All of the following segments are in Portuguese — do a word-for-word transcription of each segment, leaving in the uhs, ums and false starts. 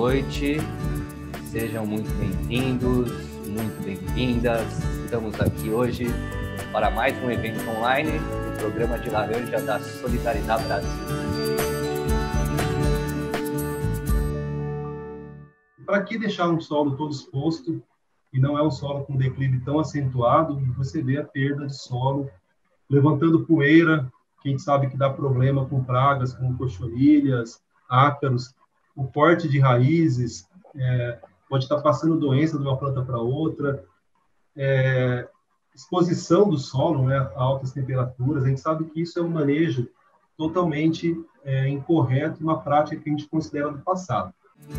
noite, sejam muito bem-vindos, muito bem-vindas. Estamos aqui hoje para mais um evento online do Programa de Laranja da Solidariedade Brasil. Para que deixar um solo todo exposto e não é um solo com declive tão acentuado, e você vê a perda de solo, levantando poeira, que a gente sabe que dá problema com pragas, como cochonilhas, ácaros, o corte de raízes, é, pode estar passando doença de uma planta para outra, é, exposição do solo, né, a altas temperaturas. A gente sabe que isso é um manejo totalmente é, incorreto, uma prática que a gente considera do passado.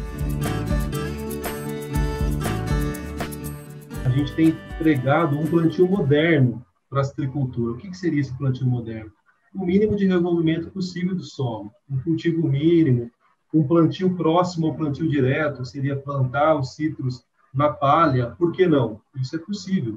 A gente tem pregado um plantio moderno para a citricultura. O que, que seria esse plantio moderno? O mínimo de revolvimento possível do solo, um cultivo mínimo, um plantio próximo ao plantio direto, seria plantar os citros na palha. Por que não? Isso é possível.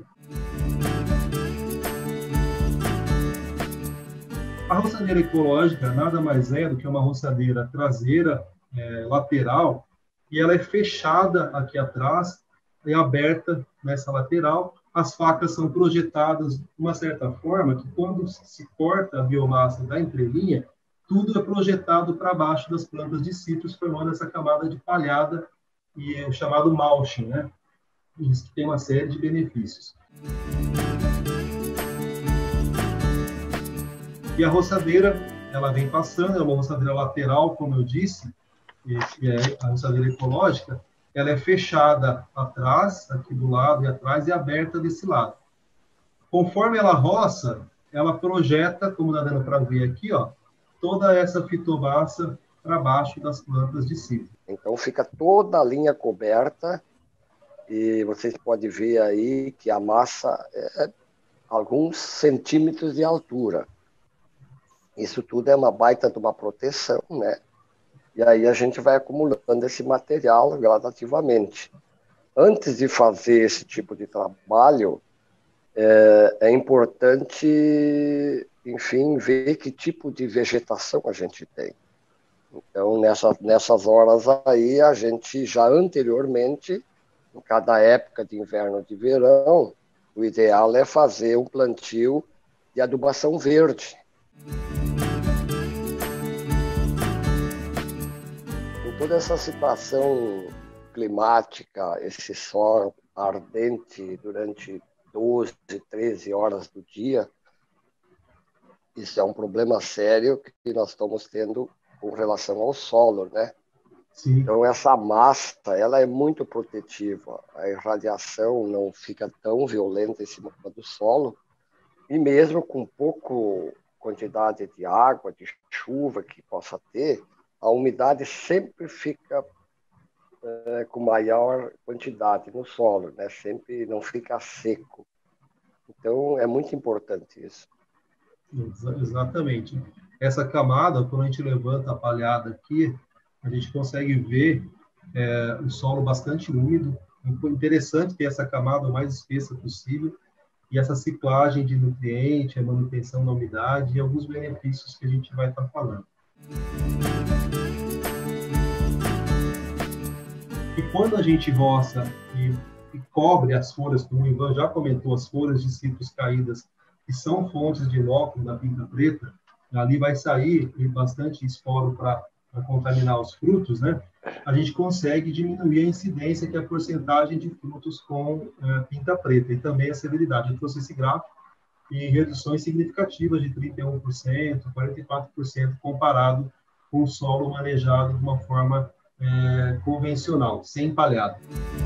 A roçadeira ecológica nada mais é do que uma roçadeira traseira, é, lateral, e ela é fechada aqui atrás e aberta nessa lateral. As facas são projetadas de uma certa forma que, quando se corta a biomassa da entrelinha, tudo é projetado para baixo das plantas de citros, formando essa camada de palhada, e é o chamado mulching, né? Isso que tem uma série de benefícios. E a roçadeira, ela vem passando, é uma roçadeira lateral, como eu disse, que é a roçadeira ecológica. Ela é fechada atrás, aqui do lado e atrás, e aberta desse lado. Conforme ela roça, ela projeta, como dá dando para ver aqui, ó, toda essa fitobassa para baixo das plantas de citro. Então fica toda a linha coberta e vocês podem ver aí que a massa é alguns centímetros de altura. Isso tudo é uma baita de uma proteção, né? E aí a gente vai acumulando esse material gradativamente. Antes de fazer esse tipo de trabalho, é, é importante, enfim, ver que tipo de vegetação a gente tem. Então, nessa, nessas horas aí, a gente já anteriormente, em cada época de inverno e de verão, o ideal é fazer um plantio de adubação verde. Em toda essa situação climática, esse sol ardente durante doze, treze horas do dia, isso é um problema sério que nós estamos tendo com relação ao solo, né? Sim. Então, essa massa, ela é muito protetiva. A irradiação não fica tão violenta em cima do solo, e mesmo com pouco quantidade de água, de chuva que possa ter, a umidade sempre fica é, com maior quantidade no solo, né? Sempre não fica seco. Então, é muito importante isso. Exatamente. Essa camada, quando a gente levanta a palhada aqui, a gente consegue ver é, o solo bastante úmido. É interessante ter essa camada o mais espessa possível, e essa ciclagem de nutriente, a manutenção da umidade e alguns benefícios que a gente vai estar falando. E quando a gente roça e, e cobre as folhas, como o Ivan já comentou, as folhas de citros caídas, que são fontes de inóculo da pinta preta, ali vai sair bastante esporo para contaminar os frutos, né? A gente consegue diminuir a incidência, que é a porcentagem de frutos com é, pinta preta, e também a severidade. Eu trouxe esse gráfico e reduções significativas de trinta e um por cento, quarenta e quatro por cento, comparado com o solo manejado de uma forma é, convencional, sem palhada.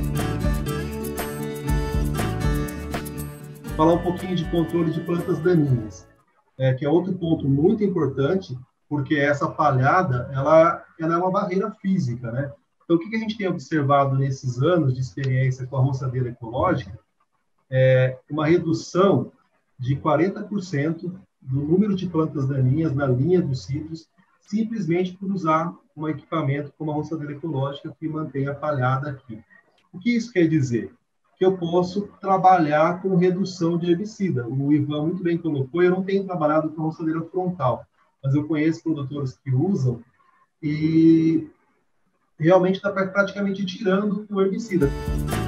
Falar um pouquinho de controle de plantas daninhas, é, que é outro ponto muito importante, porque essa palhada, ela, ela é uma barreira física, né? Então, o que a gente tem observado nesses anos de experiência com a roçadeira ecológica é uma redução de quarenta por cento do número de plantas daninhas na linha dos citros, simplesmente por usar um equipamento como a roçadeira ecológica que mantém a palhada aqui. O que isso quer dizer? Que eu posso trabalhar com redução de herbicida. O Ivan muito bem colocou, eu não tenho trabalhado com roçadeira frontal, mas eu conheço produtores que usam, e realmente está praticamente tirando o herbicida.